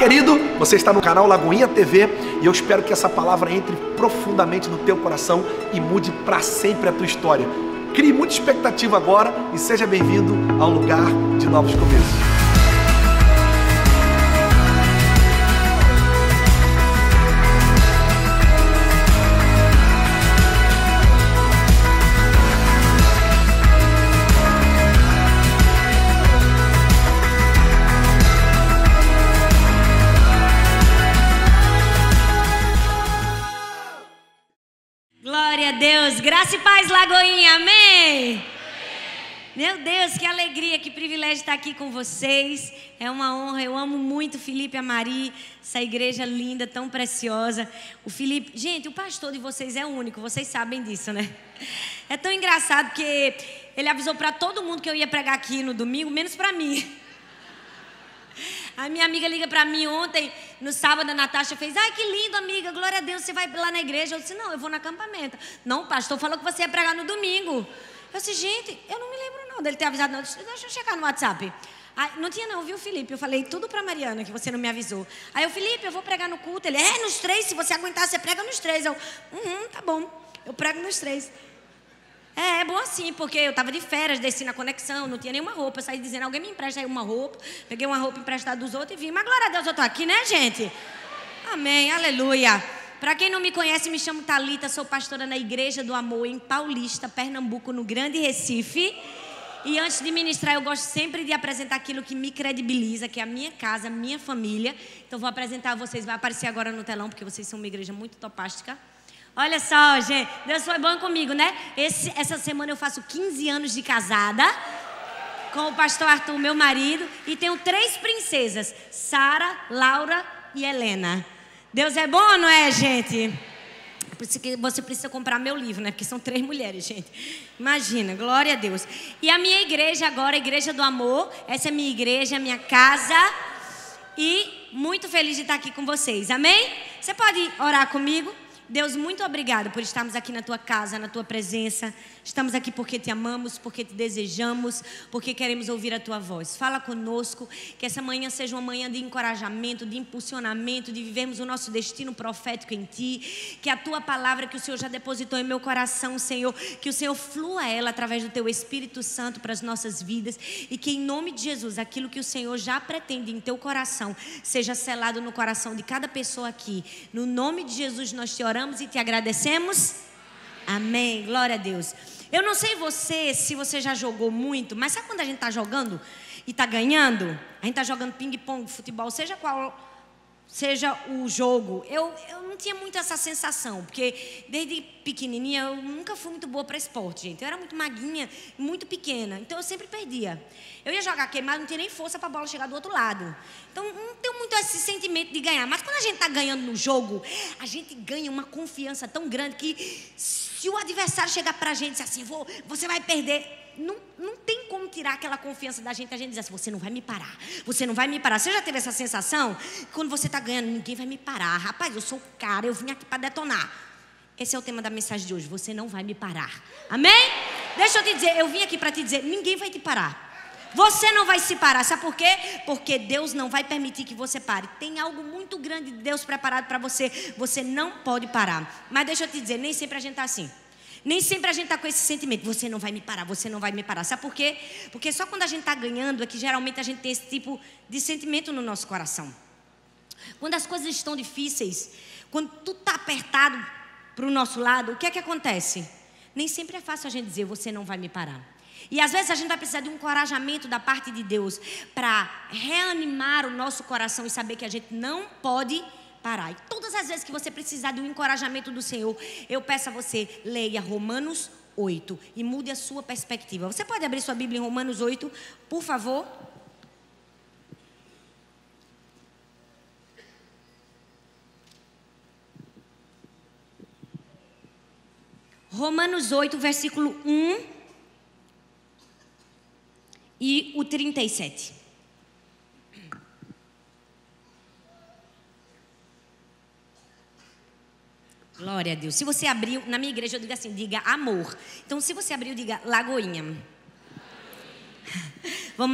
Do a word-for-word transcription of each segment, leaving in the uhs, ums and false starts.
querido, você está no canal Lagoinha T V e eu espero que essa palavra entre profundamente no teu coração e mude para sempre a tua história. Crie muita expectativa agora e seja bem-vindo ao lugar de novos começos. Glória a Deus, graça e paz, Lagoinha, amém? Meu Deus, que alegria, que privilégio estar aqui com vocês. É uma honra, eu amo muito o Felipe e a Mari, essa igreja linda, tão preciosa. O Felipe, gente, o pastor de vocês é único, vocês sabem disso, né? É tão engraçado porque ele avisou para todo mundo que eu ia pregar aqui no domingo, menos para mim. A minha amiga liga pra mim ontem, no sábado, a Natasha fez: ai, que lindo, amiga, glória a Deus, você vai lá na igreja? Eu disse: não, eu vou no acampamento. Não, o pastor falou que você ia pregar no domingo. Eu disse: gente, eu não me lembro não dele ter avisado, não. Eu disse: deixa eu checar no WhatsApp. Aí, não tinha não, viu, Felipe? Eu falei tudo pra Mariana, que você não me avisou. Aí eu: Felipe, eu vou pregar no culto. Ele: é, nos três, se você aguentar, você prega nos três. Eu: uhum, tá bom, eu prego nos três. É, é bom assim, porque eu estava de férias, desci na conexão, não tinha nenhuma roupa. Eu saí dizendo: alguém me empresta aí uma roupa. Peguei uma roupa emprestada dos outros e vim. Mas glória a Deus, eu estou aqui, né, gente? Amém, aleluia. Para quem não me conhece, me chamo Thalita, sou pastora na Igreja do Amor, em Paulista, Pernambuco, no Grande Recife. E antes de ministrar, eu gosto sempre de apresentar aquilo que me credibiliza, que é a minha casa, a minha família. Então vou apresentar a vocês, vai aparecer agora no telão, porque vocês são uma igreja muito topástica. Olha só, gente, Deus foi bom comigo, né? Esse, essa semana eu faço quinze anos de casada com o pastor Arthur, meu marido, e tenho três princesas, Sara, Laura e Helena. Deus é bom, não é, gente? Por isso que você precisa comprar meu livro, né? Porque são três mulheres, gente. Imagina, glória a Deus. E a minha igreja agora, a Igreja do Amor, essa é a minha igreja, a minha casa. E muito feliz de estar aqui com vocês, amém? Você pode orar comigo? Deus, muito obrigado por estarmos aqui na tua casa, na tua presença. Estamos aqui porque te amamos, porque te desejamos, porque queremos ouvir a tua voz. Fala conosco, que essa manhã seja uma manhã de encorajamento, de impulsionamento, de vivermos o nosso destino profético em ti. Que a tua palavra que o Senhor já depositou em meu coração, Senhor, que o Senhor flua ela através do teu Espírito Santo para as nossas vidas. E que em nome de Jesus, aquilo que o Senhor já pretende em teu coração, seja selado no coração de cada pessoa aqui. No nome de Jesus nós te oramos e te agradecemos. Amém, glória a Deus. Eu não sei você, se você já jogou muito, mas sabe quando a gente está jogando e está ganhando? A gente está jogando ping-pong, futebol, seja qual seja o jogo. Eu, eu não tinha muito essa sensação, porque desde pequenininha eu nunca fui muito boa para esporte, gente. Eu era muito maguinha, muito pequena, então eu sempre perdia. Eu ia jogar queimado, não tinha nem força para a bola chegar do outro lado. Então não tenho muito esse sentimento de ganhar. Mas quando a gente está ganhando no jogo, a gente ganha uma confiança tão grande que se o adversário chegar para a gente e dizer assim: Vou, você vai perder, não, não tem como tirar aquela confiança da gente. A gente diz assim: você não vai me parar, você não vai me parar. Você já teve essa sensação? Quando você está ganhando, ninguém vai me parar. Rapaz, eu sou o cara, eu vim aqui para detonar. Esse é o tema da mensagem de hoje: você não vai me parar. Amém? Deixa eu te dizer, eu vim aqui para te dizer: ninguém vai te parar. Você não vai se parar, sabe por quê? Porque Deus não vai permitir que você pare. Tem algo muito grande de Deus preparado para você. Você não pode parar. Mas deixa eu te dizer, nem sempre a gente está assim. Nem sempre a gente está com esse sentimento: você não vai me parar, você não vai me parar. Sabe por quê? Porque só quando a gente está ganhando é que geralmente a gente tem esse tipo de sentimento no nosso coração. Quando as coisas estão difíceis, quando tudo está apertado para o nosso lado, o que é que acontece? Nem sempre é fácil a gente dizer: você não vai me parar. E às vezes a gente vai precisar de um encorajamento da parte de Deus para reanimar o nosso coração e saber que a gente não pode parar. E todas as vezes que você precisar de um encorajamento do Senhor, eu peço a você, leia Romanos oito e mude a sua perspectiva. Você pode abrir sua Bíblia em Romanos oito, por favor? Romanos oito, versículo um e o trinta e sete. Glória a Deus. Se você abriu, na minha igreja eu digo assim, diga amor. Então se você abriu, diga Lagoinha. Vamos lá?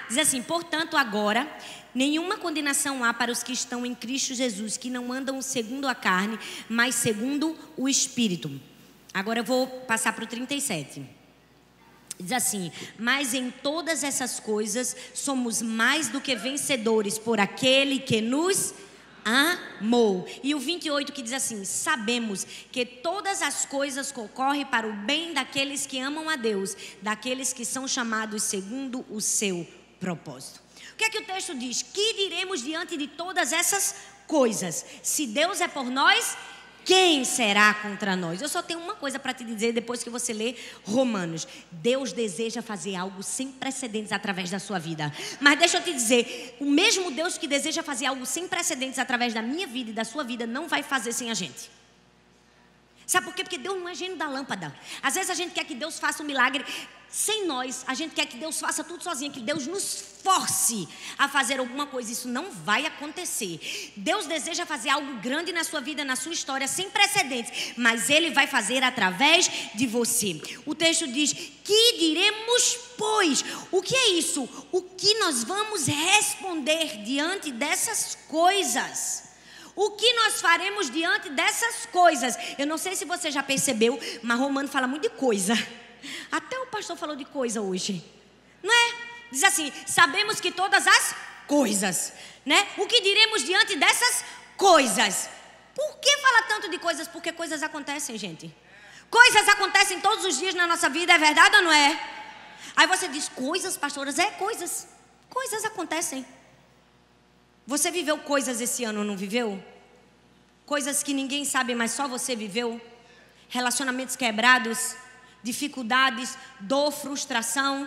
Diz assim: portanto, agora, nenhuma condenação há para os que estão em Cristo Jesus, que não andam segundo a carne, mas segundo o Espírito. Agora eu vou passar para o trinta e sete. Diz assim: mas em todas essas coisas somos mais do que vencedores por aquele que nos amou. E o vinte e oito que diz assim: sabemos que todas as coisas concorrem para o bem daqueles que amam a Deus, daqueles que são chamados segundo o seu propósito. O que é que o texto diz? Que diremos diante de todas essas coisas? Se Deus é por nós, quem será contra nós? Eu só tenho uma coisa para te dizer depois que você lê Romanos. Deus deseja fazer algo sem precedentes através da sua vida. Mas deixa eu te dizer, o mesmo Deus que deseja fazer algo sem precedentes através da minha vida e da sua vida, não vai fazer sem a gente. Sabe por quê? Porque Deus não é gênio da lâmpada. Às vezes a gente quer que Deus faça um milagre sem nós. A gente quer que Deus faça tudo sozinho, que Deus nos force a fazer alguma coisa. Isso não vai acontecer. Deus deseja fazer algo grande na sua vida, na sua história, sem precedentes, mas Ele vai fazer através de você. O texto diz: que diremos, pois? O que é isso? O que nós vamos responder diante dessas coisas? O que nós faremos diante dessas coisas? Eu não sei se você já percebeu, mas Romano fala muito de coisa. Até o pastor falou de coisa hoje, não é? Diz assim: sabemos que todas as coisas, né? O que diremos diante dessas coisas? Por que fala tanto de coisas? Porque coisas acontecem, gente. Coisas acontecem todos os dias na nossa vida, é verdade ou não é? Aí você diz: coisas, pastoras? É, coisas. Coisas acontecem. Você viveu coisas esse ano, não viveu? Coisas que ninguém sabe, mas só você viveu. Relacionamentos quebrados, dificuldades, dor, frustração.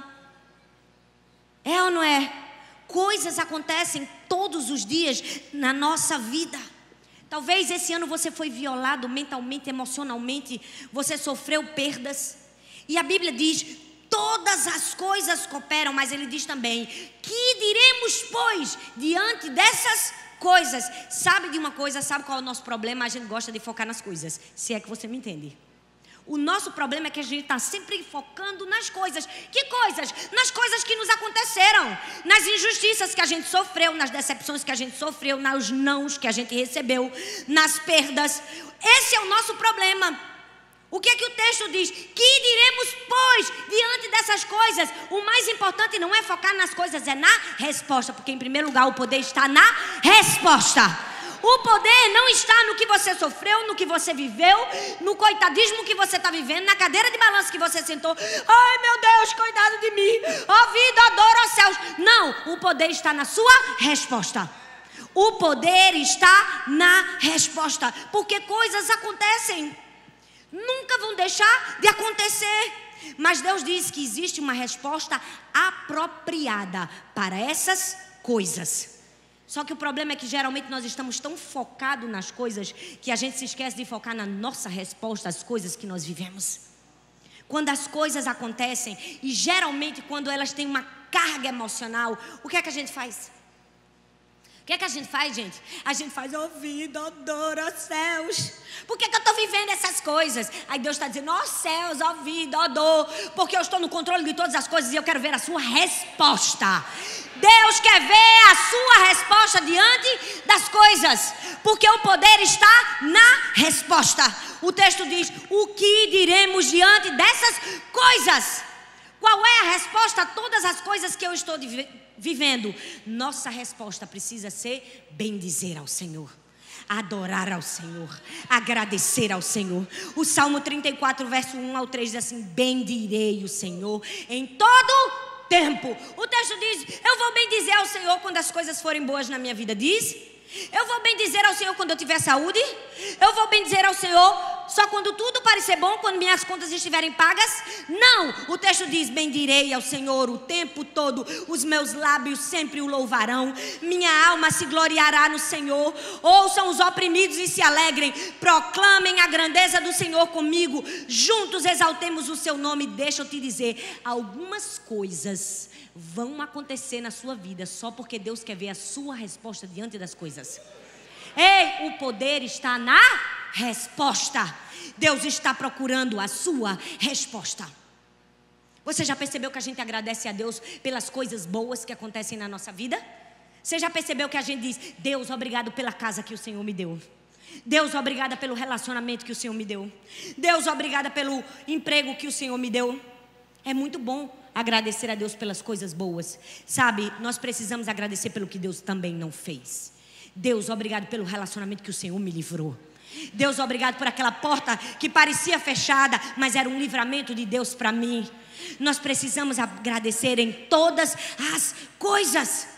É ou não é? Coisas acontecem todos os dias na nossa vida. Talvez esse ano você foi violado mentalmente, emocionalmente. Você sofreu perdas. E a Bíblia diz: todas as coisas cooperam, mas ele diz também: que diremos, pois, diante dessas coisas? Sabe de uma coisa, sabe qual é o nosso problema? A gente gosta de focar nas coisas, se é que você me entende. O nosso problema é que a gente está sempre focando nas coisas. Que coisas? Nas coisas que nos aconteceram, nas injustiças que a gente sofreu, nas decepções que a gente sofreu, nos nãos que a gente recebeu, nas perdas. Esse é o nosso problema. O que é que o texto diz? Que diremos, pois, diante dessas coisas? O mais importante não é focar nas coisas, é na resposta. Porque em primeiro lugar o poder está na resposta. O poder não está no que você sofreu, no que você viveu, no coitadismo que você está vivendo, na cadeira de balanço que você sentou. Ai meu Deus, coitado de mim, ó vida, ó dor, ó céus. Não, o poder está na sua resposta. O poder está na resposta. Porque coisas acontecem, nunca vão deixar de acontecer. Mas Deus diz que existe uma resposta apropriada para essas coisas. Só que o problema é que geralmente nós estamos tão focados nas coisas que a gente se esquece de focar na nossa resposta às coisas que nós vivemos. Quando as coisas acontecem, e geralmente quando elas têm uma carga emocional, o que é que a gente faz? O que é que a gente faz, gente? A gente faz: ó vida, ó dor, ó céus. Por que que eu estou vivendo essas coisas? Aí Deus está dizendo: ó céus, ó vida, ó dor, porque eu estou no controle de todas as coisas e eu quero ver a sua resposta. Deus quer ver a sua resposta diante das coisas, porque o poder está na resposta. O texto diz: o que diremos diante dessas coisas? Qual é a resposta a todas as coisas que eu estou vivendo? Nossa resposta precisa ser bendizer ao Senhor, adorar ao Senhor, agradecer ao Senhor. O Salmo trinta e quatro, verso um ao três diz assim: bendirei o Senhor em todo tempo. O texto diz: eu vou bendizer ao Senhor quando as coisas forem boas na minha vida. Diz: eu vou bendizer ao Senhor quando eu tiver saúde. Eu vou bendizer ao Senhor só quando tudo parecer bom, quando minhas contas estiverem pagas. Não, o texto diz: bendirei ao Senhor o tempo todo, os meus lábios sempre o louvarão, minha alma se gloriará no Senhor. Ouçam os oprimidos e se alegrem, proclamem a grandeza do Senhor comigo, juntos exaltemos o seu nome. Deixa eu te dizer, algumas coisas vão acontecer na sua vida só porque Deus quer ver a sua resposta diante das coisas. Ei, o poder está na resposta. Deus está procurando a sua resposta. Você já percebeu que a gente agradece a Deus pelas coisas boas que acontecem na nossa vida? Você já percebeu que a gente diz: Deus, obrigado pela casa que o Senhor me deu. Deus, obrigada pelo relacionamento que o Senhor me deu. Deus, obrigada pelo emprego que o Senhor me deu. É muito bom agradecer a Deus pelas coisas boas. Sabe, nós precisamos agradecer pelo que Deus também não fez. Deus, obrigado pelo relacionamento que o Senhor me livrou. Deus, obrigado por aquela porta que parecia fechada, mas era um livramento de Deus para mim. Nós precisamos agradecer em todas as coisas.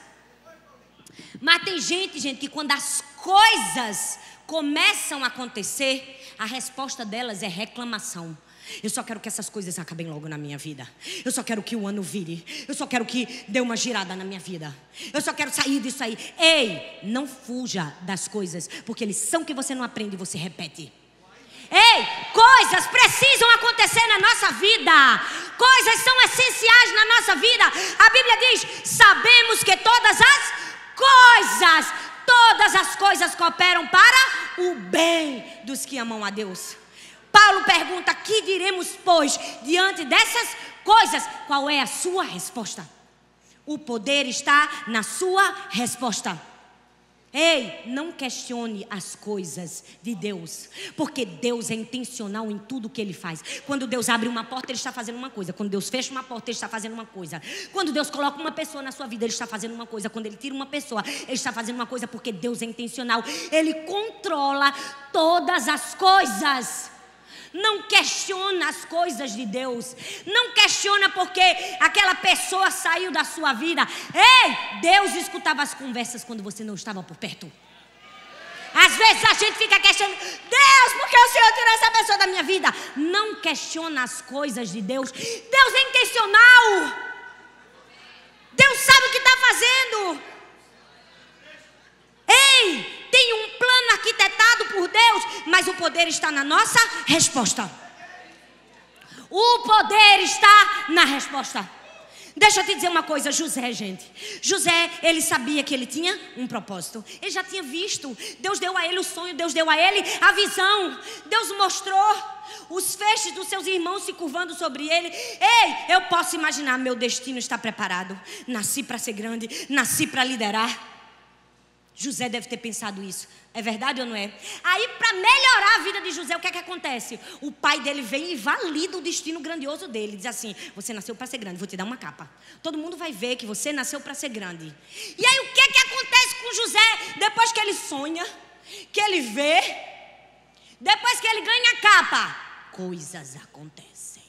Mas tem gente, gente, que quando as coisas começam a acontecer, a resposta delas é reclamação. Eu só quero que essas coisas acabem logo na minha vida. Eu só quero que o ano vire. Eu só quero que dê uma girada na minha vida. Eu só quero sair disso aí. Ei, não fuja das coisas, porque lição que você não aprende, você repete. Ei, coisas precisam acontecer na nossa vida. Coisas são essenciais na nossa vida. A Bíblia diz: sabemos que todas as coisas, todas as coisas cooperam para o bem dos que amam a Deus. Paulo pergunta: que diremos, pois, diante dessas coisas? Qual é a sua resposta? O poder está na sua resposta. Ei, não questione as coisas de Deus, porque Deus é intencional em tudo que Ele faz. Quando Deus abre uma porta, Ele está fazendo uma coisa. Quando Deus fecha uma porta, Ele está fazendo uma coisa. Quando Deus coloca uma pessoa na sua vida, Ele está fazendo uma coisa. Quando Ele tira uma pessoa, Ele está fazendo uma coisa, porque Deus é intencional. Ele controla todas as coisas. Não questiona as coisas de Deus. Não questiona porque aquela pessoa saiu da sua vida. Ei, Deus escutava as conversas quando você não estava por perto. Às vezes a gente fica questionando: Deus, por que o Senhor tirou essa pessoa da minha vida? Não questiona as coisas de Deus. Deus é intencional. Deus sabe o que está fazendo. Ei, tem um plano arquitetado por Deus, mas o poder está na nossa resposta. O poder está na resposta. Deixa eu te dizer uma coisa, José, gente. José, ele sabia que ele tinha um propósito. Ele já tinha visto. Deus deu a ele o sonho, Deus deu a ele a visão. Deus mostrou os feixes dos seus irmãos se curvando sobre ele. Ei, eu posso imaginar, meu destino está preparado. Nasci para ser grande, nasci para liderar. José deve ter pensado isso. É verdade ou não é? Aí, para melhorar a vida de José, o que é que acontece? O pai dele vem e valida o destino grandioso dele. Diz assim: você nasceu para ser grande, vou te dar uma capa. Todo mundo vai ver que você nasceu para ser grande. E aí, o que é que acontece com José? Depois que ele sonha, que ele vê, depois que ele ganha a capa, coisas acontecem.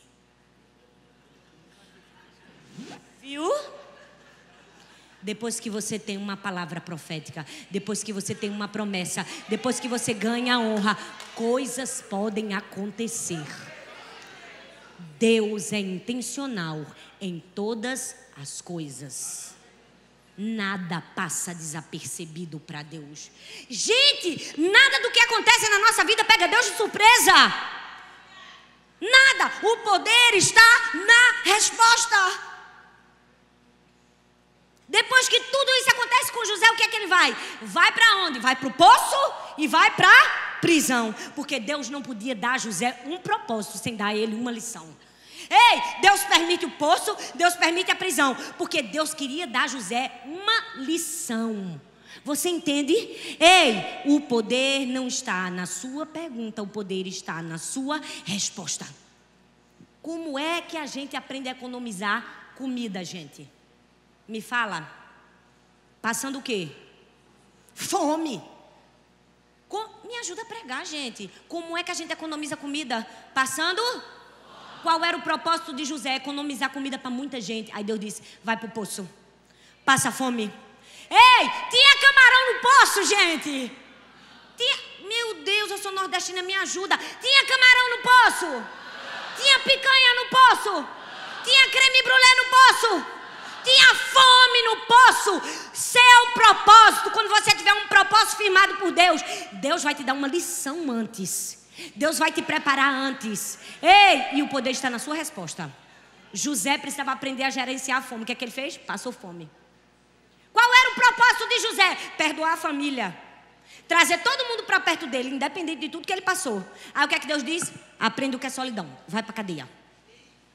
Viu? Depois que você tem uma palavra profética, depois que você tem uma promessa, depois que você ganha a honra, coisas podem acontecer. Deus é intencional em todas as coisas. Nada passa desapercebido para Deus. Gente, nada do que acontece na nossa vida pega Deus de surpresa. Nada. O poder está na resposta. Depois que tudo isso acontece com José, o que é que ele vai? Vai para onde? Vai para o poço e vai para a prisão. Porque Deus não podia dar a José um propósito sem dar a ele uma lição. Ei, Deus permite o poço, Deus permite a prisão, porque Deus queria dar a José uma lição. Você entende? Ei, o poder não está na sua pergunta, o poder está na sua resposta. Como é que a gente aprende a economizar comida, gente? Me fala. Passando o quê? Fome. Com... Me ajuda a pregar, gente. Como é que a gente economiza comida? Passando? Qual era o propósito de José? Economizar comida para muita gente. Aí Deus disse: vai para o poço. Passa fome. Ei, tinha camarão no poço, gente. Tinha... Meu Deus, eu sou nordestina, me ajuda. Tinha camarão no poço. Tinha picanha no poço. Tinha creme brulee no poço. Tinha fome no poço. Seu propósito, quando você tiver um propósito firmado por Deus, Deus vai te dar uma lição antes. Deus vai te preparar antes. Ei, e o poder está na sua resposta. José precisava aprender a gerenciar a fome. O que é que ele fez? Passou fome. Qual era o propósito de José? Perdoar a família. Trazer todo mundo para perto dele, independente de tudo que ele passou. Aí o que é que Deus diz? Aprenda o que é solidão. Vai para a cadeia.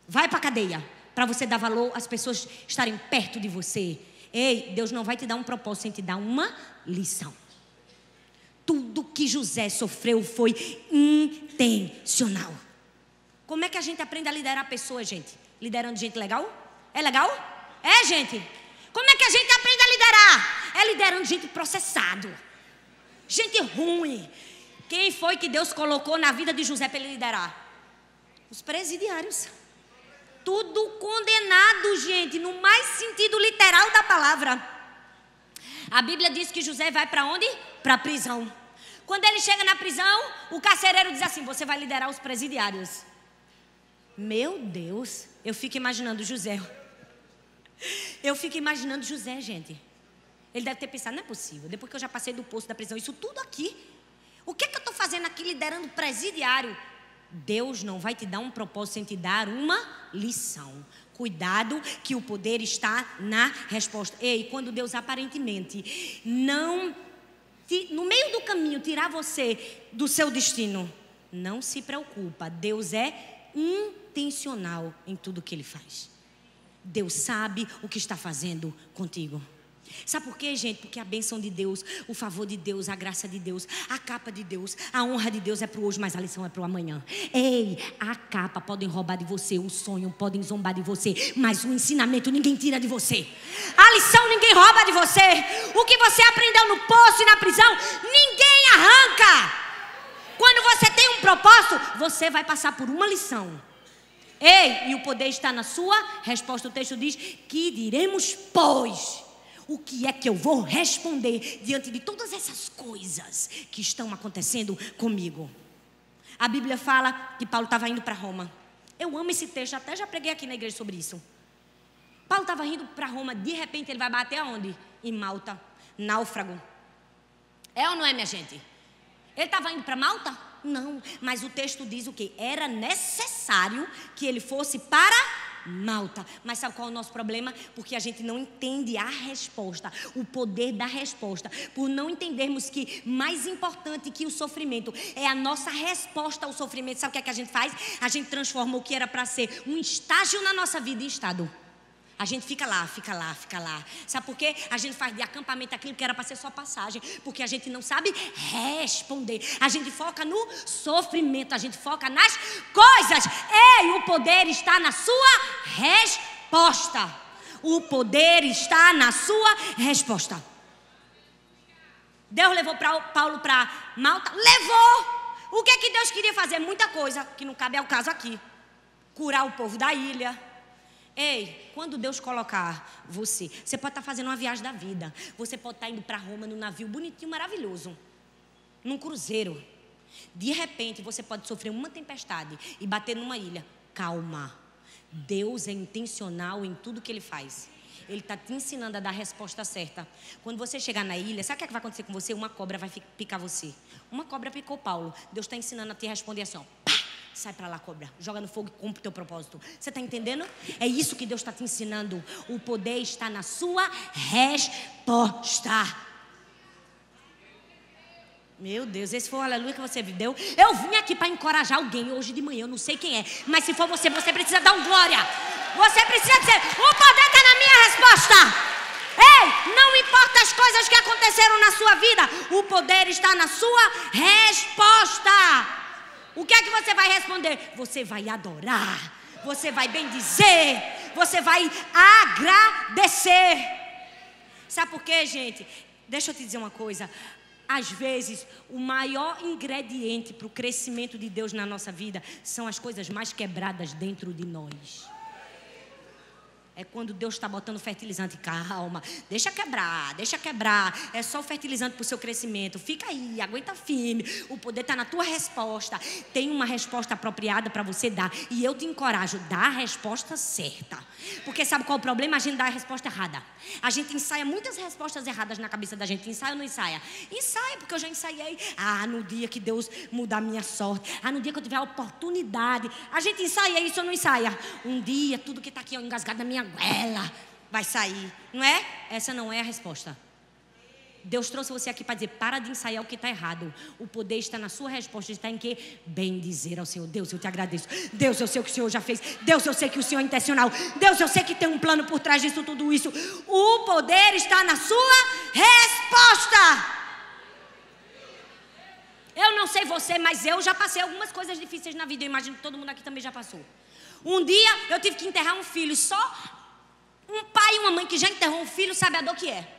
vai para a cadeia, para você dar valor às pessoas estarem perto de você. Ei, Deus não vai te dar um propósito sem te dar uma lição. Tudo que José sofreu foi intencional. Como é que a gente aprende a liderar pessoas, gente? Liderando gente legal? É legal? É, gente? Como é que a gente aprende a liderar? É liderando gente processado, gente ruim. Quem foi que Deus colocou na vida de José para ele liderar? Os presidiários. Tudo condenado, gente, no mais sentido literal da palavra. A Bíblia diz que José vai para onde? Para a prisão. Quando ele chega na prisão, o carcereiro diz assim: você vai liderar os presidiários. Meu Deus, eu fico imaginando José. Eu fico imaginando José, gente. Ele deve ter pensado, não é possível, depois que eu já passei do poço da prisão, isso tudo aqui, o que é que eu estou fazendo aqui liderando presidiário? Deus não vai te dar um propósito sem te dar uma lição. Cuidado que o poder está na resposta. Ei, quando Deus aparentemente não, te, no meio do caminho, tirar você do seu destino, não se preocupa, Deus é intencional em tudo que Ele faz. Deus sabe o que está fazendo contigo. Sabe por quê, gente? Porque a bênção de Deus, o favor de Deus, a graça de Deus, a capa de Deus, a honra de Deus é para o hoje, mas a lição é para o amanhã. Ei, a capa podem roubar de você, o sonho podem zombar de você, mas o ensinamento ninguém tira de você. A lição ninguém rouba de você. O que você aprendeu no poço e na prisão, ninguém arranca. Quando você tem um propósito, você vai passar por uma lição. Ei, e o poder está na sua resposta. O texto diz: que diremos, pois? O que é que eu vou responder diante de todas essas coisas que estão acontecendo comigo? A Bíblia fala que Paulo estava indo para Roma. Eu amo esse texto, até já preguei aqui na igreja sobre isso. Paulo estava indo para Roma, de repente ele vai bater aonde? Em Malta, náufrago. É ou não é, minha gente? Ele estava indo para Malta? Não, mas o texto diz o quê? Era necessário que ele fosse para Malta. Mas sabe qual é o nosso problema? Porque a gente não entende a resposta, o poder da resposta. Por não entendermos que mais importante que o sofrimento é a nossa resposta ao sofrimento. Sabe o que é que a gente faz? A gente transforma o que era para ser um estágio na nossa vida em estado. A gente fica lá, fica lá, fica lá. Sabe por quê? A gente faz de acampamento aquilo que era para ser só passagem. Porque a gente não sabe responder. A gente foca no sofrimento, a gente foca nas coisas. Ei, o poder está na sua resposta. O poder está na sua resposta. Deus levou pra, Paulo para Malta? Levou! O que é que Deus queria fazer? Muita coisa, que não cabe ao caso aqui. Curar o povo da ilha. Ei, quando Deus colocar você, você pode estar fazendo uma viagem da vida. Você pode estar indo para Roma num navio bonitinho, maravilhoso, num cruzeiro. De repente você pode sofrer uma tempestade e bater numa ilha. Calma, Deus é intencional em tudo que Ele faz. Ele está te ensinando a dar a resposta certa. Quando você chegar na ilha, sabe o que, é que vai acontecer com você? Uma cobra vai picar você. Uma cobra picou Paulo. Deus está ensinando a te responder assim, ó, pá! Sai para lá, cobra. Joga no fogo e cumpre o teu propósito. Você está entendendo? É isso que Deus está te ensinando. O poder está na sua resposta. Meu Deus, esse foi o aleluia que você deu. Eu vim aqui para encorajar alguém hoje de manhã. Eu não sei quem é. Mas se for você, você precisa dar um glória. Você precisa dizer, o poder está na minha resposta. Ei, não importa as coisas que aconteceram na sua vida. O poder está na sua resposta. O que é que você vai responder? Você vai adorar, você vai bendizer, você vai agradecer. Sabe por quê, gente? Deixa eu te dizer uma coisa. Às vezes, o maior ingrediente para o crescimento de Deus na nossa vida são as coisas mais quebradas dentro de nós. É quando Deus está botando fertilizante. Calma, deixa quebrar, deixa quebrar. É só o fertilizante para o seu crescimento. Fica aí, aguenta firme. O poder está na tua resposta. Tem uma resposta apropriada para você dar. E eu te encorajo, dá a resposta certa. Porque sabe qual é o problema? A gente dá a resposta errada. A gente ensaia muitas respostas erradas na cabeça da gente. Ensaia ou não ensaia? Ensaia, porque eu já ensaiei. Ah, no dia que Deus mudar a minha sorte. Ah, no dia que eu tiver a oportunidade. A gente ensaia isso ou não ensaia? Um dia, tudo que está aqui ó, engasgado na minha goela vai sair, não é? Essa não é a resposta. Deus trouxe você aqui para dizer, para de ensaiar o que está errado. O poder está na sua resposta, está em quê? Bem dizer ao Senhor, Deus, eu te agradeço. Deus, eu sei o que o Senhor já fez. Deus, eu sei que o Senhor é intencional. Deus, eu sei que tem um plano por trás disso, tudo isso. O poder está na sua resposta. Eu não sei você, mas eu já passei algumas coisas difíceis na vida. Eu imagino que todo mundo aqui também já passou. Um dia eu tive que enterrar um filho. Só um pai e uma mãe que já enterrou um filho sabe a dor que é.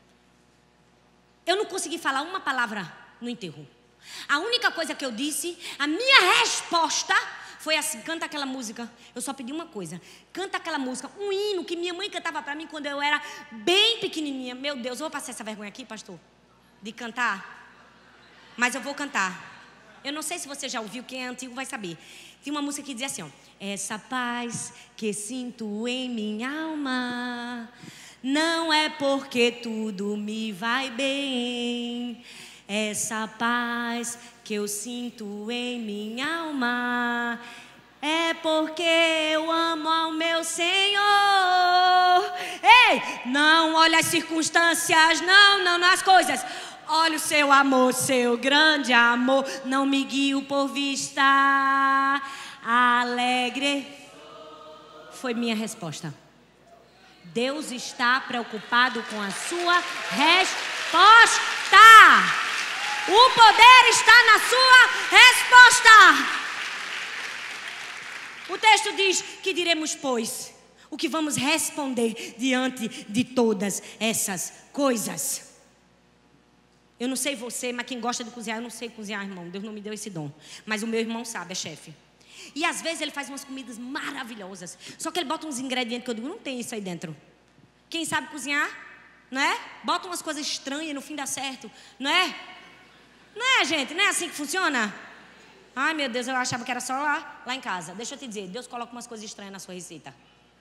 Eu não consegui falar uma palavra no enterro. A única coisa que eu disse, a minha resposta foi assim, canta aquela música. Eu só pedi uma coisa, canta aquela música, um hino que minha mãe cantava para mim quando eu era bem pequenininha. Meu Deus, eu vou passar essa vergonha aqui, pastor, de cantar. Mas eu vou cantar. Eu não sei se você já ouviu, quem é antigo vai saber. Tem uma música que dizia assim, ó: essa paz que sinto em minha alma não é porque tudo me vai bem. Essa paz que eu sinto em minha alma é porque eu amo ao meu Senhor. Ei, não olha as circunstâncias, não, não nas coisas. Olha o seu amor, seu grande amor. Não me guio por vista alegre. Foi minha resposta. Deus está preocupado com a sua resposta. O poder está na sua resposta. O texto diz que diremos, pois, o que vamos responder diante de todas essas coisas. Eu não sei você, mas quem gosta de cozinhar, eu não sei cozinhar, irmão. Deus não me deu esse dom. Mas o meu irmão sabe, é chefe. E às vezes ele faz umas comidas maravilhosas. Só que ele bota uns ingredientes que eu digo, não tem isso aí dentro. Quem sabe cozinhar, não é? Bota umas coisas estranhas e no fim dá certo, não é? Não é, gente? Não é assim que funciona? Ai, meu Deus, eu achava que era só lá, lá em casa. Deixa eu te dizer, Deus coloca umas coisas estranhas na sua receita.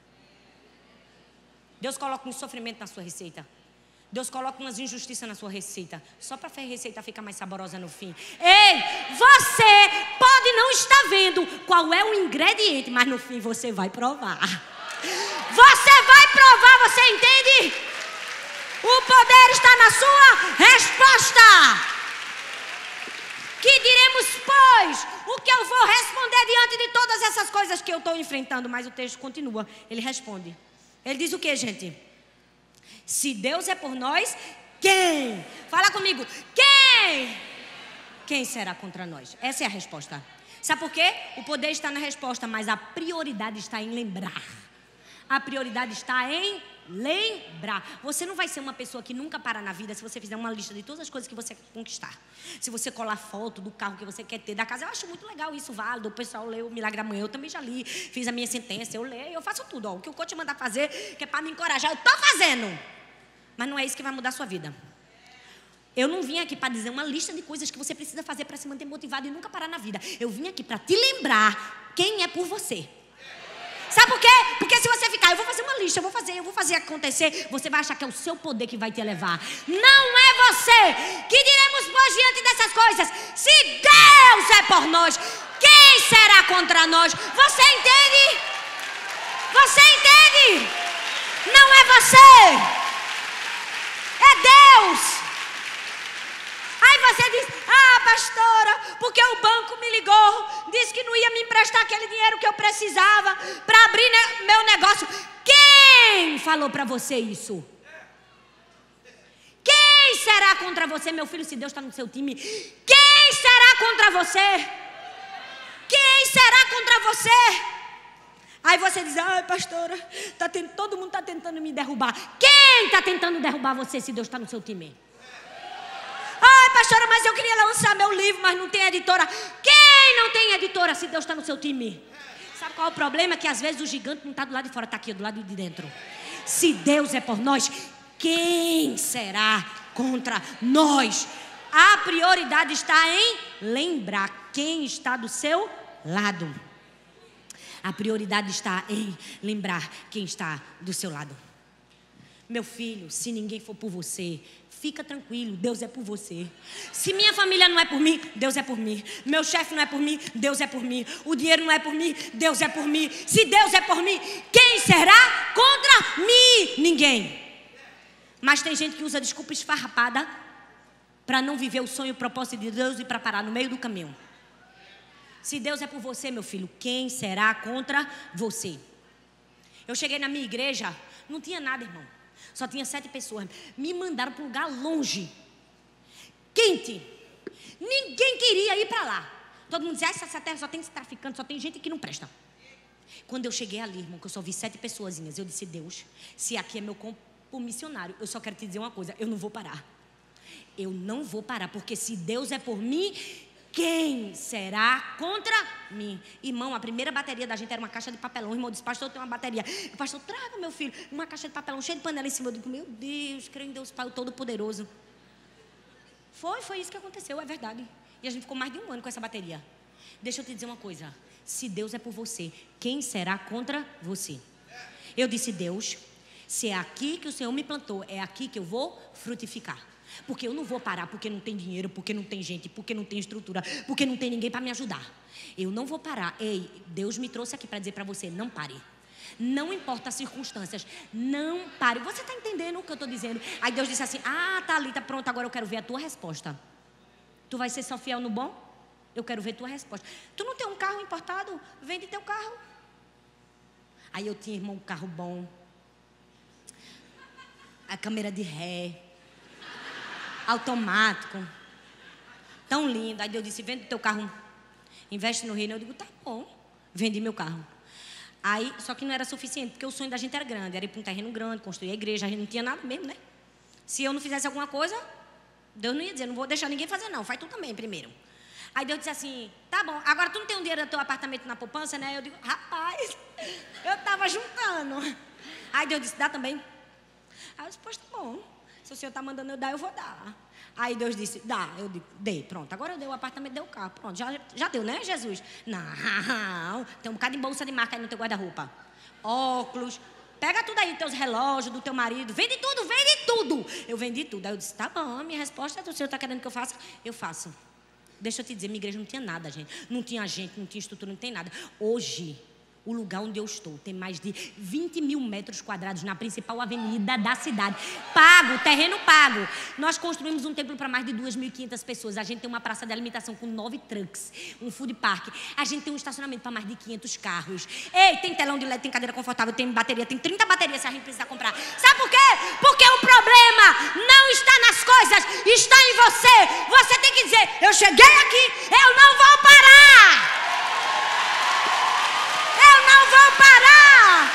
Deus coloca um sofrimento na sua receita. Deus coloca umas injustiças na sua receita, só para a receita ficar mais saborosa no fim. Ei, você pode não estar vendo qual é o ingrediente, mas no fim você vai provar. Você vai provar, você entende? O poder está na sua resposta. Que diremos, pois, o que eu vou responder diante de todas essas coisas que eu estou enfrentando? Mas o texto continua, ele responde. Ele diz o que, gente? Se Deus é por nós, quem? Fala comigo, quem? Quem será contra nós? Essa é a resposta. Sabe por quê? O poder está na resposta, mas a prioridade está em lembrar. A prioridade está em lembrar. Você não vai ser uma pessoa que nunca para na vida se você fizer uma lista de todas as coisas que você quer conquistar. Se você colar foto do carro que você quer ter, da casa. Eu acho muito legal isso, válido. O pessoal lê o Milagre Amanhã. Eu também já li. Fiz a minha sentença, eu leio, eu faço tudo. Ó. O que o coach mandar fazer, que é para me encorajar, eu estou fazendo. Mas não é isso que vai mudar a sua vida. Eu não vim aqui para dizer uma lista de coisas que você precisa fazer para se manter motivado e nunca parar na vida. Eu vim aqui para te lembrar quem é por você. Sabe por quê? Porque se você ficar, eu vou fazer uma lista, eu vou fazer, eu vou fazer acontecer, você vai achar que é o seu poder que vai te elevar. Não é você. Que diremos, pois, diante dessas coisas? Se Deus é por nós, quem será contra nós? Você entende? Você entende? Não é você. É Deus. Aí você diz, ah, pastora, porque o banco me ligou, disse que não ia me emprestar aquele dinheiro que eu precisava para abrir ne- meu negócio. Quem falou para você isso? Quem será contra você, meu filho, se Deus está no seu time? Quem será contra você? Quem será contra você? Aí você diz, ai, pastora, tá tendo, todo mundo está tentando me derrubar. Quem está tentando derrubar você se Deus está no seu time? Ai, pastora, mas eu queria lançar meu livro, mas não tem editora. Quem não tem editora se Deus está no seu time? Sabe qual é o problema? Que às vezes o gigante não está do lado de fora, está aqui do lado de dentro. Se Deus é por nós, quem será contra nós? A prioridade está em lembrar quem está do seu lado. A prioridade está em lembrar quem está do seu lado. Meu filho, se ninguém for por você, fica tranquilo, Deus é por você. Se minha família não é por mim, Deus é por mim. Meu chefe não é por mim, Deus é por mim. O dinheiro não é por mim, Deus é por mim. Se Deus é por mim, quem será contra mim? Ninguém. Mas tem gente que usa desculpa esfarrapada para não viver o sonho e o propósito de Deus e para parar no meio do caminho. Se Deus é por você, meu filho, quem será contra você? Eu cheguei na minha igreja, não tinha nada, irmão. Só tinha sete pessoas. Me mandaram para um lugar longe, quente. Ninguém queria ir para lá. Todo mundo dizia, ah, essa terra só tem traficante, só tem gente que não presta. Quando eu cheguei ali, irmão, que eu só vi sete pessoazinhas, eu disse, Deus, se aqui é meu campo missionário, eu só quero te dizer uma coisa, eu não vou parar. Eu não vou parar, porque se Deus é por mim, quem será contra mim? Irmão, a primeira bateria da gente era uma caixa de papelão. O irmão disse, pastor, eu tenho uma bateria. O pastor, traga, meu filho, uma caixa de papelão cheia de panela em cima. Eu digo, meu Deus, creio em Deus Pai, o Todo-Poderoso. Foi, foi isso que aconteceu, é verdade. E a gente ficou mais de um ano com essa bateria. Deixa eu te dizer uma coisa. Se Deus é por você, quem será contra você? Eu disse, Deus, se é aqui que o Senhor me plantou, é aqui que eu vou frutificar. Porque eu não vou parar porque não tem dinheiro, porque não tem gente, porque não tem estrutura, porque não tem ninguém para me ajudar. Eu não vou parar. Ei, Deus me trouxe aqui para dizer para você, não pare. Não importa as circunstâncias, não pare. Você está entendendo o que eu estou dizendo? Aí Deus disse assim, ah, Thalita, pronto, agora eu quero ver a tua resposta. Tu vai ser só fiel no bom? Eu quero ver tua resposta. Tu não tem um carro importado? Vende teu carro. Aí eu tinha, irmão, um carro bom, a câmera de ré, automático, tão lindo. Aí Deus disse, vende teu carro, investe no reino. Eu digo, tá bom, vendi meu carro. Aí, só que não era suficiente, porque o sonho da gente era grande, era ir para um terreno grande, construir a igreja, a gente não tinha nada mesmo, né? Se eu não fizesse alguma coisa, Deus não ia dizer, não vou deixar ninguém fazer não, faz tu também primeiro. Aí Deus disse assim, tá bom, agora tu não tem um dinheiro do teu apartamento na poupança, né? Eu digo, rapaz, eu tava juntando. Aí Deus disse, dá também. Aí eu disse, pois tá bom, se o Senhor tá mandando eu dar, eu vou dar. Aí Deus disse, dá, eu digo, dei, pronto, agora eu dei o apartamento, dei o carro, pronto, já, já deu, né, Jesus? Não, tem um bocado de bolsa de marca aí no teu guarda-roupa, óculos, pega tudo aí, teus relógios, do teu marido, vende tudo, vende tudo. Eu vendi tudo. Aí eu disse, tá bom, a minha resposta é, o Senhor está querendo que eu faça? Eu faço. Deixa eu te dizer, minha igreja não tinha nada, gente. Não tinha gente, não tinha estrutura, não tem nada. Hoje, o lugar onde eu estou tem mais de vinte mil metros quadrados na principal avenida da cidade. Pago, terreno pago. Nós construímos um templo para mais de duas mil e quinhentas pessoas. A gente tem uma praça de alimentação com nove trucks, um food park. A gente tem um estacionamento para mais de quinhentos carros. Ei, tem telão de L E D, tem cadeira confortável, tem bateria, tem trinta baterias se a gente precisar comprar. Sabe por quê? Porque o problema não está nas coisas, está em você. Você tem que dizer, eu cheguei aqui, eu não vou parar. Não vou parar.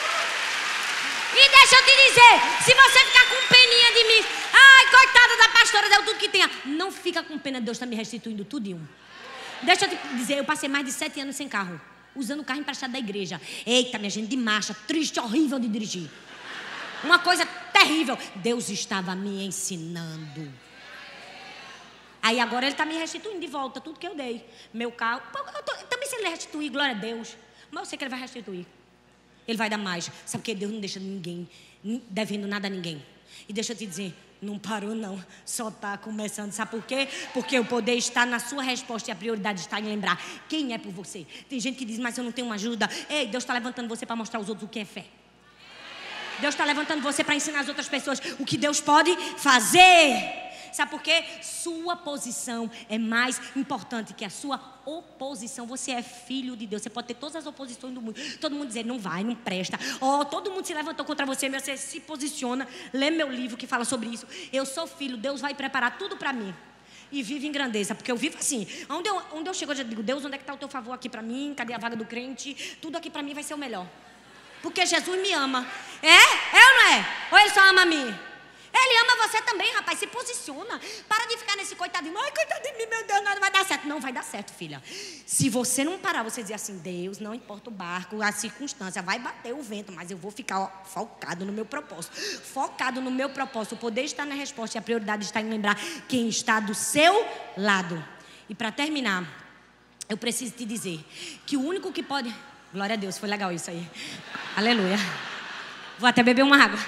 E deixa eu te dizer, se você ficar com peninha de mim, ai, coitada da pastora, deu tudo que tinha. Não fica com pena, Deus está me restituindo tudinho. Deixa eu te dizer, eu passei mais de sete anos sem carro, usando o carro emprestado da igreja. Eita, minha gente, de marcha, triste, horrível de dirigir. Uma coisa terrível. Deus estava me ensinando. Aí agora Ele está me restituindo de volta tudo que eu dei. Meu carro, eu tô, também se Ele restituir, glória a Deus. Mas eu sei que Ele vai restituir. Ele vai dar mais. Sabe porque Deus não deixa ninguém devendo nada a ninguém. E deixa eu te dizer, não parou não. Só está começando. Sabe por quê? Porque o poder está na sua resposta e a prioridade está em lembrar quem é por você. Tem gente que diz, mas eu não tenho uma ajuda. Ei, Deus está levantando você para mostrar aos outros o que é fé. Deus está levantando você para ensinar as outras pessoas o que Deus pode fazer. Sabe por quê? Sua posição é mais importante que a sua oposição. Você é filho de Deus. Você pode ter todas as oposições do mundo. Todo mundo dizer, não vai, não presta. Oh, todo mundo se levantou contra você, mas você se posiciona. Lê meu livro que fala sobre isso. Eu sou filho, Deus vai preparar tudo para mim. E vive em grandeza, porque eu vivo assim. Onde eu, onde eu chego, eu já digo, Deus, onde é que está o teu favor aqui para mim? Cadê a vaga do crente? Tudo aqui para mim vai ser o melhor. Porque Jesus me ama. É? É ou não é? Ou Ele só ama a mim? Ele ama você também, rapaz, se posiciona. Para de ficar nesse coitadinho. Ai, coitado de mim, meu Deus, nada vai dar certo. Não vai dar certo, filha. Se você não parar, você dizer assim, Deus, não importa o barco, a circunstância, vai bater o vento, mas eu vou ficar ó, focado no meu propósito. Focado no meu propósito. O poder está na resposta e a prioridade está em lembrar quem está do seu lado. E para terminar, eu preciso te dizer que o único que pode... Glória a Deus, foi legal isso aí. Aleluia. Vou até beber uma água.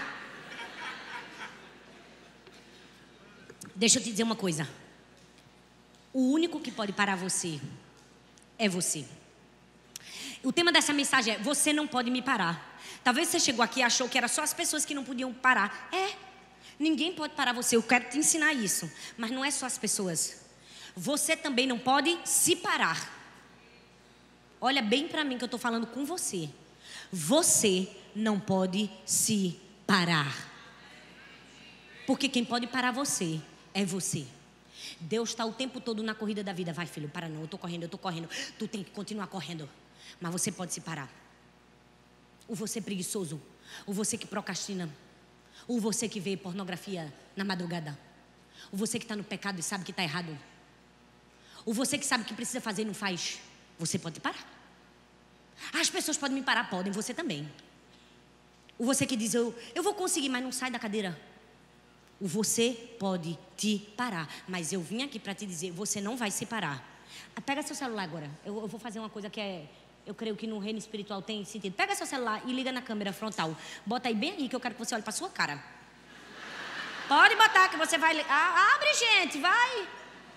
Deixa eu te dizer uma coisa. O único que pode parar você é você. O tema dessa mensagem é: você não pode me parar. Talvez você chegou aqui e achou que era só as pessoas que não podiam parar. É. Ninguém pode parar você. Eu quero te ensinar isso. Mas não é só as pessoas. Você também não pode se parar. Olha bem para mim que eu estou falando com você. Você não pode se parar. Porque quem pode parar você é você. Deus está o tempo todo na corrida da vida. Vai, filho, para não, eu estou correndo, eu estou correndo. Tu tem que continuar correndo. Mas você pode se parar. O você preguiçoso, o você que procrastina, o você que vê pornografia na madrugada, o você que está no pecado e sabe que está errado, o você que sabe que precisa fazer e não faz. Você pode parar. As pessoas podem me parar, podem, você também. O você que diz, eu, eu vou conseguir, mas não sai da cadeira. O você pode te parar. Mas eu vim aqui para te dizer, você não vai se parar. Pega seu celular agora. Eu, eu vou fazer uma coisa que é, eu creio que no reino espiritual tem sentido. Pega seu celular e liga na câmera frontal. Bota aí bem aí que eu quero que você olhe para sua cara. Pode botar que você vai... Ah, abre, gente, vai.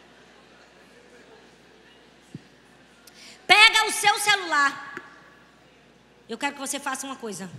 Pega o seu celular. Eu quero que você faça uma coisa.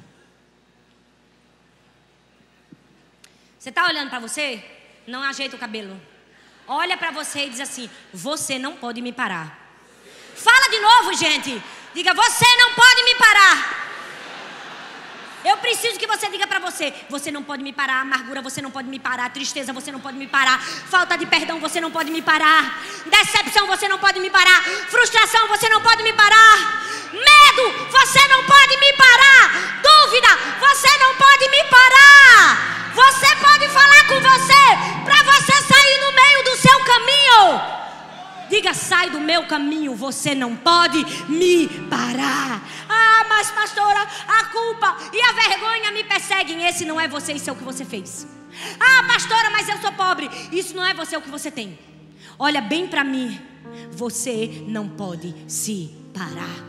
Você está olhando para você? Não ajeita o cabelo. Olha para você e diz assim, você não pode me parar. Fala de novo, gente. Diga, você não pode me parar. Eu preciso que você diga para você, você não pode me parar. Amargura, você não pode me parar. Tristeza, você não pode me parar. Falta de perdão, você não pode me parar. Decepção, você não pode me parar. Frustração, você não pode me parar. Medo, você não pode me parar. Dúvida, você não pode me parar. Você pode falar com você para você sair no meio do seu caminho. Diga, sai do meu caminho, você não pode me parar. Ah, mas pastora, a culpa e a vergonha me perseguem. Esse não é você, isso é o que você fez. Ah, pastora, mas eu sou pobre. Isso não é você, é o que você tem. Olha bem para mim. Você não pode se parar.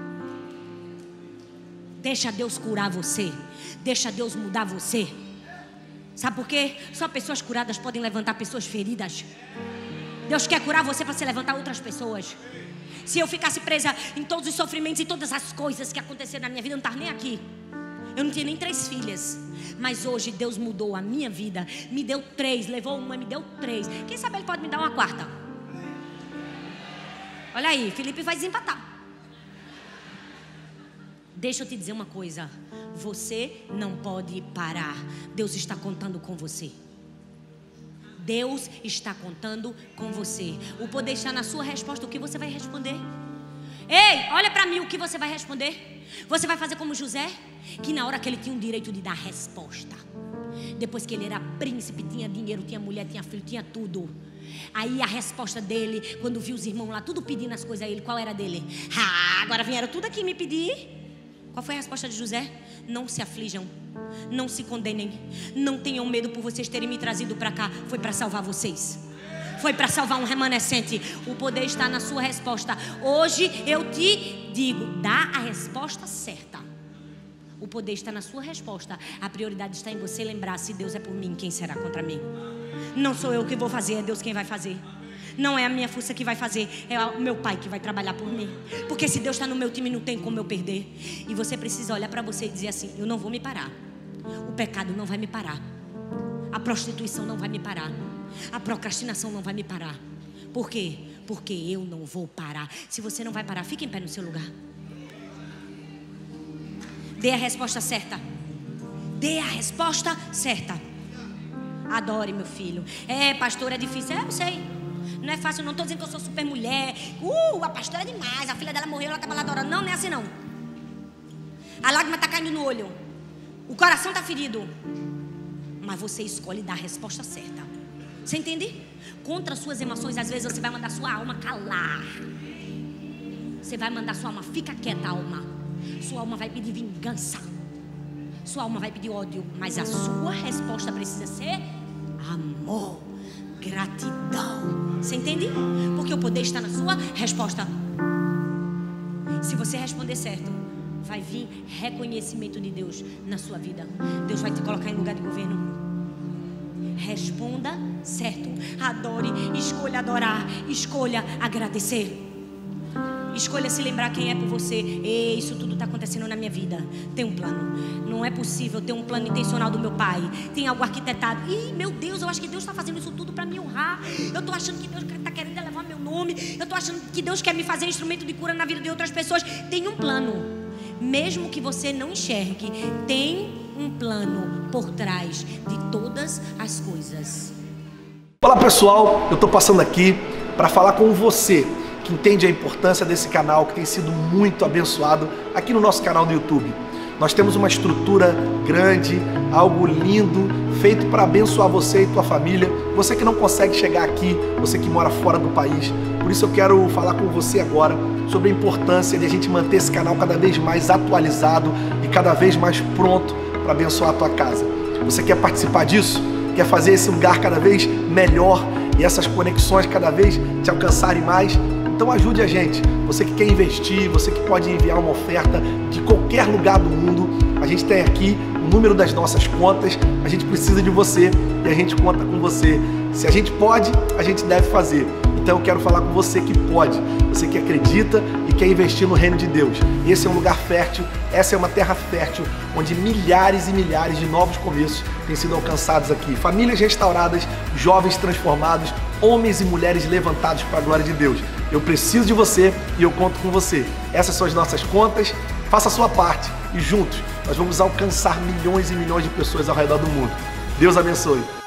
Deixa Deus curar você. Deixa Deus mudar você. Sabe por quê? Só pessoas curadas podem levantar pessoas feridas. Deus quer curar você para se levantar outras pessoas. Se eu ficasse presa em todos os sofrimentos e todas as coisas que aconteceram na minha vida, eu não estava nem aqui. Eu não tinha nem três filhas. Mas hoje Deus mudou a minha vida. Me deu três, levou uma, me deu três. Quem sabe Ele pode me dar uma quarta. Olha aí, Felipe vai desempatar. Deixa eu te dizer uma coisa. Você não pode parar. Deus está contando com você. Deus está contando com você. O poder está na sua resposta. O que você vai responder? Ei, olha para mim, o que você vai responder? Você vai fazer como José, que na hora que ele tinha o direito de dar resposta, depois que ele era príncipe, tinha dinheiro, tinha mulher, tinha filho, tinha tudo. Aí a resposta dele, quando viu os irmãos lá tudo pedindo as coisas a ele, qual era dele? Ah, agora vieram tudo aqui me pedir. Qual foi a resposta de José? Não se aflijam, não se condenem, não tenham medo por vocês terem me trazido para cá. Foi para salvar vocês. Foi para salvar um remanescente. O poder está na sua resposta. Hoje eu te digo, dá a resposta certa. O poder está na sua resposta. A prioridade está em você lembrar, se Deus é por mim, quem será contra mim? Não sou eu que vou fazer, é Deus quem vai fazer. Não é a minha força que vai fazer, é o meu Pai que vai trabalhar por mim. Porque se Deus está no meu time, não tem como eu perder. E você precisa olhar para você e dizer assim, eu não vou me parar. O pecado não vai me parar. A prostituição não vai me parar. A procrastinação não vai me parar. Por quê? Porque eu não vou parar. Se você não vai parar, fique em pé no seu lugar. Dê a resposta certa. Dê a resposta certa. Adore, meu filho. É, pastor, é difícil. É, eu sei. Não é fácil, não estou dizendo que eu sou super mulher. Uh, a pastora é demais. A filha dela morreu, ela estava lá adorando. Não, não é assim não. A lágrima está caindo no olho. O coração está ferido. Mas você escolhe dar a resposta certa. Você entende? Contra as suas emoções, às vezes você vai mandar sua alma calar. Você vai mandar sua alma, fica quieta, alma. Sua alma vai pedir vingança. Sua alma vai pedir ódio. Mas a sua resposta precisa ser amor, gratidão. Você entende? Porque o poder está na sua resposta. Se você responder certo, vai vir reconhecimento de Deus na sua vida. Deus vai te colocar em lugar de governo. Responda certo. Adore, escolha adorar, escolha agradecer. Escolha se lembrar quem é por você. Ei, isso tudo está acontecendo na minha vida. Tem um plano. Não é possível ter um plano intencional do meu pai. Tem algo arquitetado. Ih, meu Deus, eu acho que Deus está fazendo isso tudo para me honrar. Eu estou achando que Deus está querendo elevar meu nome. Eu estou achando que Deus quer me fazer instrumento de cura na vida de outras pessoas. Tem um plano. Mesmo que você não enxergue, tem um plano por trás de todas as coisas. Olá pessoal, eu estou passando aqui para falar com você que entende a importância desse canal, que tem sido muito abençoado aqui no nosso canal do YouTube. Nós temos uma estrutura grande, algo lindo, feito para abençoar você e tua família. Você que não consegue chegar aqui, você que mora fora do país. Por isso eu quero falar com você agora sobre a importância de a gente manter esse canal cada vez mais atualizado e cada vez mais pronto para abençoar a tua casa. Você quer participar disso? Quer fazer esse lugar cada vez melhor e essas conexões cada vez te alcançarem mais? Então ajude a gente. Você que quer investir, você que pode enviar uma oferta de qualquer lugar do mundo, a gente tem aqui o número das nossas contas, a gente precisa de você e a gente conta com você. Se a gente pode, a gente deve fazer. Então eu quero falar com você que pode, você que acredita e quer investir no reino de Deus. Esse é um lugar fértil, essa é uma terra fértil, onde milhares e milhares de novos começos têm sido alcançados aqui. Famílias restauradas, jovens transformados, homens e mulheres levantados para a glória de Deus. Eu preciso de você e eu conto com você. Essas são as nossas contas, faça a sua parte e juntos nós vamos alcançar milhões e milhões de pessoas ao redor do mundo. Deus abençoe.